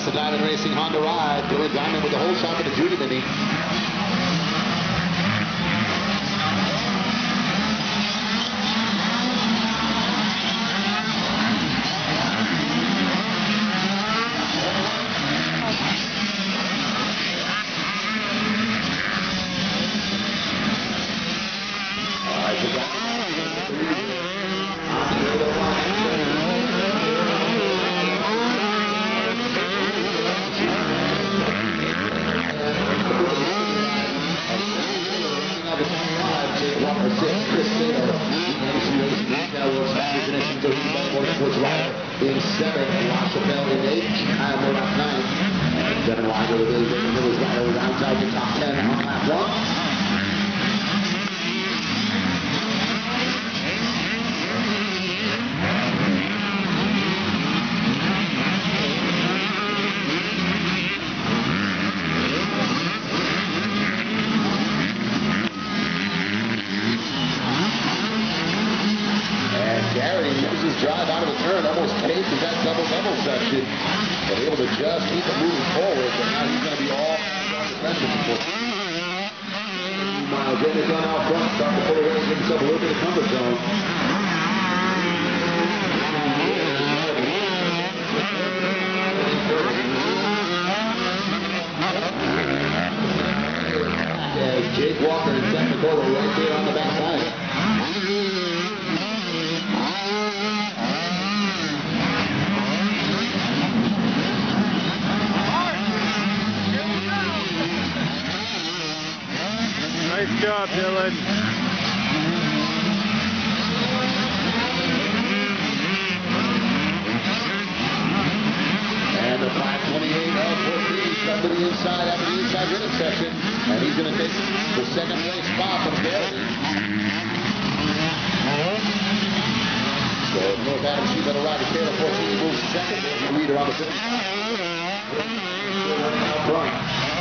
the Diamond Racing Honda ride. Billy Diamond with the whole shot for the Judy Mini. In 7, LaChapelle in 8, Kyle Murdoch 9, and Devin Weiger with his rider rounds out the top 10 on lap 1. Gary uses drive out of the turn, almost paved through that double-double section, but able to just keep it moving forward, but now he's going to be all defensive. Meanwhile, Jamie Gunn out front, starting to pull away, give himself a little bit of comfort zone. As Jake Walker and Zach Nicola right there on the backside. Nice job, Dylan. And the 528 of 14 come to the inside after the inside running section. And he's going to take the second place spot from Gary. So North Adams, she's on the right. Taylor 14 moves second. There's the leader on the finish. Still running out front.